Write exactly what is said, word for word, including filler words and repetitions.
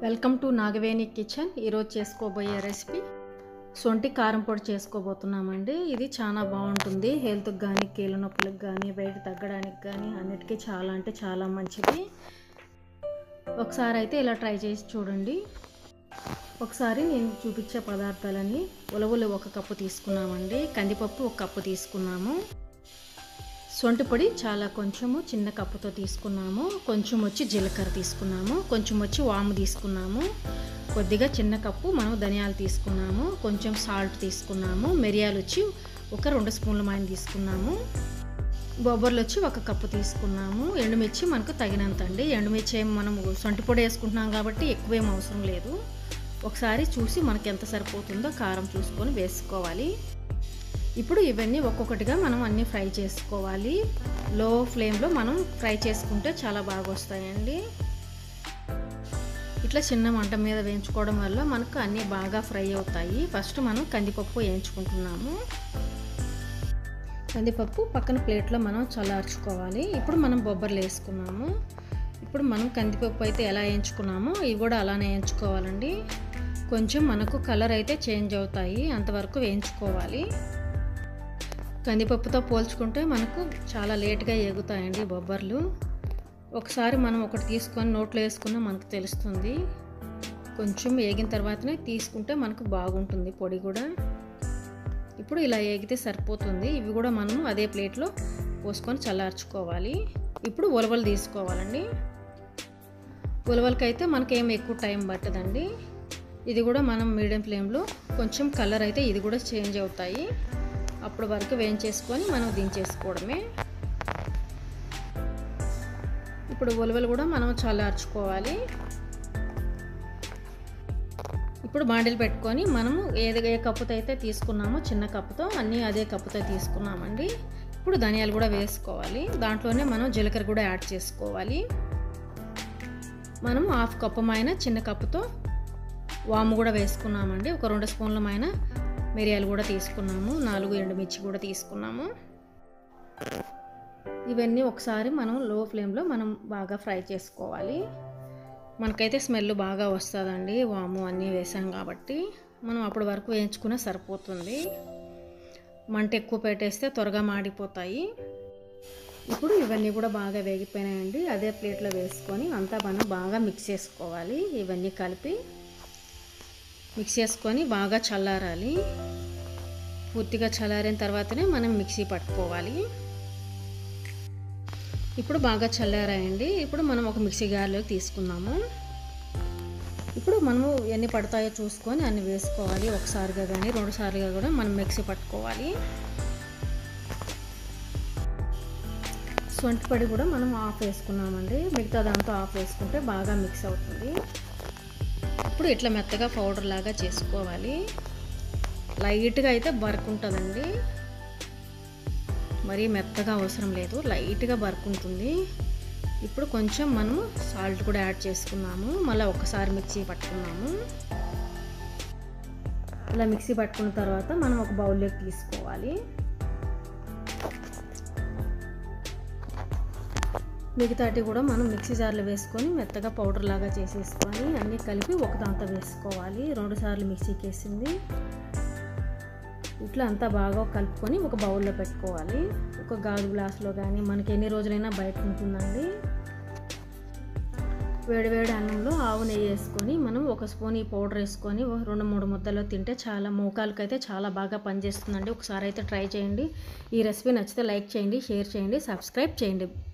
Welcome to Nagaveni kitchen. ఈరోజు చేసుకోబోయే recipe సొంటి కారం పొడి చేసుకోబోతున్నామండి. ఇది చాలా బాగుంటుంది. హెల్త్కి కానీ, కీళ్ళ నొప్పులకు కానీ, వెయిట్ తగ్గడానికి కానీ అన్నిటికీ చాలా అంటే చాలా మంచిది. ఒకసారి అయితే ఇలా ట్రై చేసి చూడండి. ఒకసారి నేను చూపించే పదార్థాలని ఉలవలు ఒక కప్పు తీసుకున్నామండి, కందిపప్పు ఒక కప్పు తీసుకున్నాము, సొంటి పొడి చాలా కొంచెము చిన్న కప్పుతో తీసుకున్నాము, కొంచెం వచ్చి జీలకర్ర తీసుకున్నాము, కొంచెం వచ్చి వాము తీసుకున్నాము, కొద్దిగా చిన్న కప్పు మనం ధనియాలు తీసుకున్నాము, కొంచెం సాల్ట్ తీసుకున్నాము, మిరియాలు వచ్చి ఒక రెండు స్పూన్ల మాయన తీసుకున్నాము, బొబ్బర్లు వచ్చి ఒక కప్పు తీసుకున్నాము, ఎండుమిర్చి మనకు తగినంత అండి. ఎండుమిర్చి ఏం మనం సొంటి పొడి వేసుకుంటున్నాం కాబట్టి ఎక్కువేం అవసరం లేదు. ఒకసారి చూసి మనకి ఎంత సరిపోతుందో కారం చూసుకొని వేసుకోవాలి. ఇప్పుడు ఇవన్నీ ఒక్కొక్కటిగా మనం అన్నీ ఫ్రై చేసుకోవాలి. లో ఫ్లేమ్లో మనం ఫ్రై చేసుకుంటే చాలా బాగా వస్తాయండి. ఇట్లా చిన్న మంట మీద వేయించుకోవడం వల్ల మనకు అన్నీ బాగా ఫ్రై అవుతాయి. ఫస్ట్ మనం కందిపప్పు వేయించుకుంటున్నాము. కందిపప్పు పక్కన ప్లేట్లో మనం చల్లార్చుకోవాలి. ఇప్పుడు మనం బొబ్బర్లు వేసుకున్నాము. ఇప్పుడు మనం కందిపప్పు అయితే ఎలా వేయించుకున్నామో ఇవి కూడా అలానే వేయించుకోవాలండి. కొంచెం మనకు కలర్ అయితే చేంజ్ అవుతాయి, అంతవరకు వేయించుకోవాలి. కందిపప్పుతో పోల్చుకుంటే మనకు చాలా లేట్గా ఎగుతాయండి బొబ్బర్లు. ఒకసారి మనం ఒకటి తీసుకొని నోట్లో వేసుకున్నా మనకు తెలుస్తుంది. కొంచెం వేగిన తర్వాతనే తీసుకుంటే మనకు బాగుంటుంది పొడి కూడా. ఇప్పుడు ఇలా వేగితే సరిపోతుంది. ఇవి కూడా మనం అదే ప్లేట్లో పోసుకొని చల్లార్చుకోవాలి. ఇప్పుడు ఉలవలు తీసుకోవాలండి. ఉలవలకైతే మనకేం ఎక్కువ టైం పట్టదండి. ఇది కూడా మనం మీడియం ఫ్లేమ్లో కొంచెం కలర్ అయితే ఇది కూడా చేంజ్ అవుతాయి, అప్పుడు వరకు వేయించేసుకొని మనం దించేసుకోవడమే. ఇప్పుడు ఉలవలు కూడా మనం చల్లార్చుకోవాలి. ఇప్పుడు బాండిల్ పెట్టుకొని మనము ఏది ఏ కప్పుతో అయితే తీసుకున్నామో చిన్న కప్పుతో అన్నీ అదే కప్పుతో తీసుకున్నామండి. ఇప్పుడు ధనియాలు కూడా వేసుకోవాలి. దాంట్లోనే మనం జీలకర్ర కూడా యాడ్ చేసుకోవాలి. మనం హాఫ్ కప్పు మైన చిన్న కప్పుతో వాము కూడా వేసుకున్నామండి. ఒక రెండు స్పూన్ల మైన మిరియాలు కూడా తీసుకున్నాము, నాలుగు ఎండుమిర్చి కూడా తీసుకున్నాము. ఇవన్నీ ఒకసారి మనం లో ఫ్లేమ్లో మనం బాగా ఫ్రై చేసుకోవాలి. మనకైతే స్మెల్ బాగా వస్తుందండి, వాము అన్నీ వేసాం కాబట్టి. మనం అప్పటి వరకు వేయించుకున్నా సరిపోతుంది. మంట ఎక్కువ పెట్టేస్తే త్వరగా మాడిపోతాయి. ఇప్పుడు ఇవన్నీ కూడా బాగా వేగిపోయినాయండి. అదే ప్లేట్లో వేసుకొని అంతా మనం బాగా మిక్స్ చేసుకోవాలి. ఇవన్నీ కలిపి మిక్స్ చేసుకొని బాగా చల్లారాలి. పూర్తిగా చల్లారిన తర్వాతనే మనం మిక్సీ పట్టుకోవాలి. ఇప్పుడు బాగా చల్లారాయండి. ఇప్పుడు మనం ఒక మిక్సీ జార్లోకి తీసుకున్నాము. ఇప్పుడు మనము ఎన్ని పడతాయో చూసుకొని అన్ని వేసుకోవాలి. ఒకసారిగా కానీ రెండు సార్లుగా కూడా మనం మిక్సీ పట్టుకోవాలి. సొంటి పొడి కూడా మనం ఆఫ్ వేసుకున్నామండి. మిగతా దాంతో ఆఫ్ వేసుకుంటే బాగా మిక్స్ అవుతుంది. ఇప్పుడు ఇట్లా మెత్తగా పౌడర్ లాగా చేసుకోవాలి. లైట్గా అయితే బరుకుంటుందండి, మరీ మెత్తగా అవసరం లేదు, లైట్గా బరుకుంటుంది. ఇప్పుడు కొంచెం మనము సాల్ట్ కూడా యాడ్ చేసుకున్నాము. మళ్ళీ ఒకసారి మిక్సీ పట్టుకున్నాము. ఇలా మిక్సీ పట్టుకున్న తర్వాత మనం ఒక బౌల్లోకి తీసుకోవాలి. మిగతాటి కూడా మనం మిక్సీ జార్లో వేసుకొని మెత్తగా పౌడర్ లాగా చేసేసుకొని అన్నీ కలిపి ఒక దాంతో వేసుకోవాలి. రెండు సార్లు మిక్సీకి వేసింది. ఇట్లా అంతా బాగా కలుపుకొని ఒక బౌల్లో పెట్టుకోవాలి. ఒక గాజు గ్లాసులో కానీ మనకి ఎన్ని రోజులైనా బయట ఉంటుందండి. వేడివేడి అన్నంలో ఆవు నెయ్యి వేసుకొని మనం ఒక స్పూన్ ఈ పౌడర్ వేసుకొని రెండు మూడు ముద్దల్లో తింటే చాలా మోకాలకైతే చాలా బాగా పనిచేస్తుందండి. ఒకసారి అయితే ట్రై చేయండి. ఈ రెసిపీ నచ్చితే లైక్ చేయండి, షేర్ చేయండి, సబ్స్క్రైబ్ చేయండి.